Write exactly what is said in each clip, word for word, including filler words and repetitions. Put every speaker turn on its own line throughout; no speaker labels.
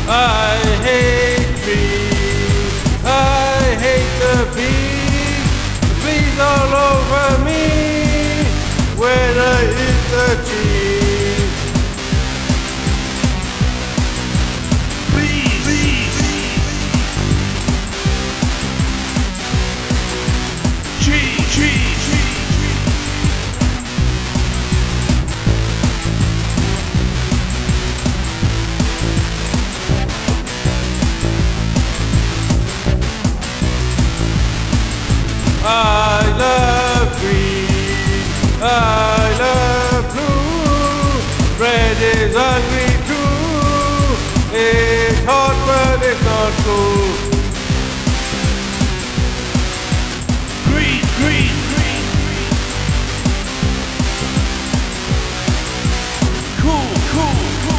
I hate bees. I hate the bees. Bees all over me when I eat the cheese. Bees, bees, cheese, cheese, cheese. I love green, I love blue, red is ugly too, it's hot but it's not cool. Green, green, green, cool, cool, cool.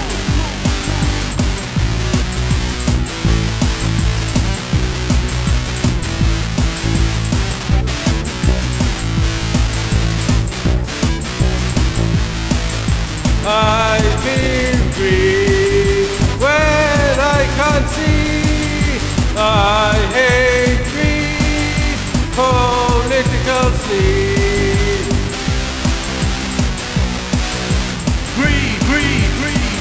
I've been green when I can't see. I hate green political scene. Green, green, green,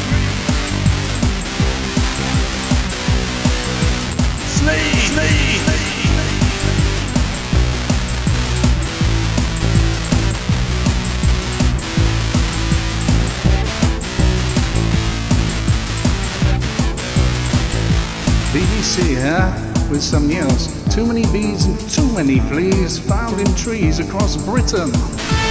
slay, slay, slay.
B B C here with some news. Too many bees and too many fleas found in trees across Britain.